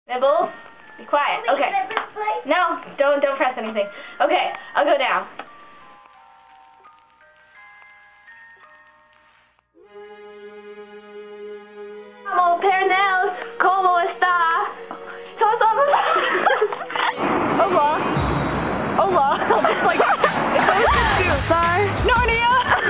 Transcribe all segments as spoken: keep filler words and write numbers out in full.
Nibbles? Be quiet. Okay. No, don't don't press anything. Okay, I'll go down. Como Pernels, ¿cómo está? Hola. Hola. Like, sorry. Narnia.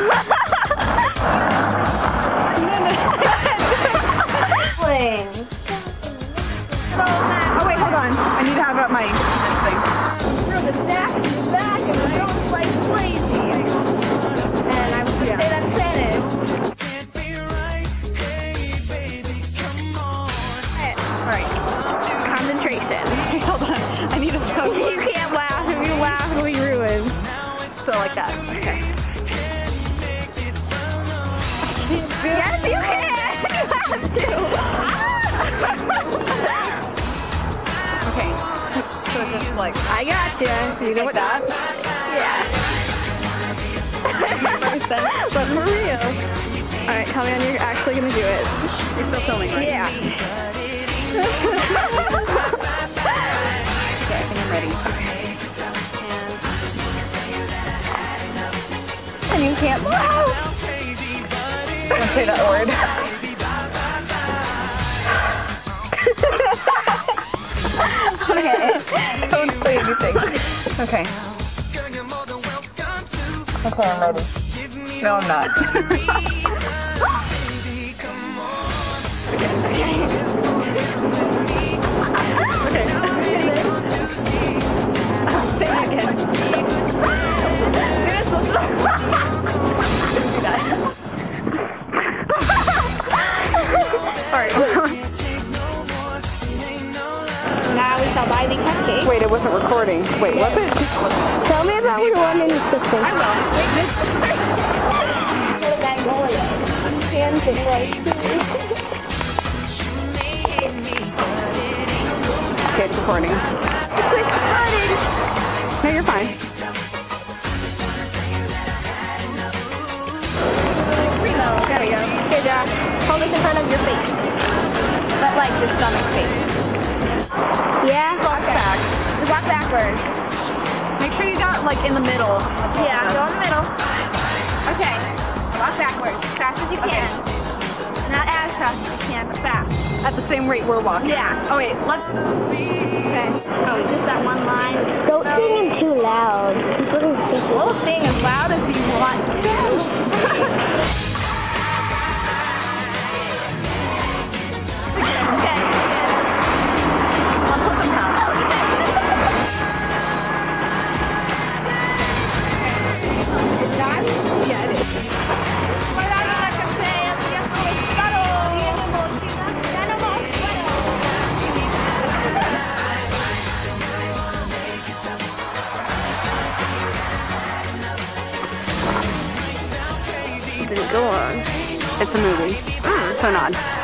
Oh wait, hold on. I need to have up my thing. Throw the stack back and we're going like crazy. And I would Yeah. say that's Spanish. Alright. Concentration. Hold on. I need to focus. You can't laugh. If you laugh, it'll be ruined. So like that. Okay. Yes, you can. You have to. Okay. So just like, I got you. You know like what? that. Yeah. But for real. Alright, tell me when you're actually gonna do it. You're still filming, right? Yeah. Okay, I think I'm ready. And you can't laugh. Don't say that word. Okay. Don't say anything. Okay. Okay, I'm ready. No, I'm not. Okay. Say it again. Alright. Now we shall buy the cupcakes. Wait, it wasn't recording. Wait, was it? Tell me about your one in the system. I will. Wait, this. Okay, it's recording. It's recording. No, you're fine. Reload. There we go. Okay, Josh. Hold this in front of your face. But like your stomach face. Yeah? Walk back. Just walk backwards. Make sure you got like in the middle. Yeah, go in the middle. Okay. Walk backwards. As fast as you can. Not as fast as you can, but fast. At the same rate we're walking. Yeah. Oh wait, let's. Okay. Oh, just that one line. Don't sing it too loud. People can think We'll sing as loud as you want to. Okay. I'll put them down. It's done? Yeah, it is. Didn't go on. It's a movie. Mm. So nod.